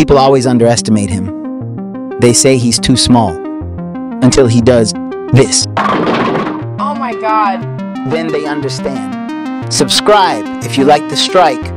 People always underestimate him. They say he's too small. Until he does this. Oh my God. Then they understand. Subscribe if you like the strike.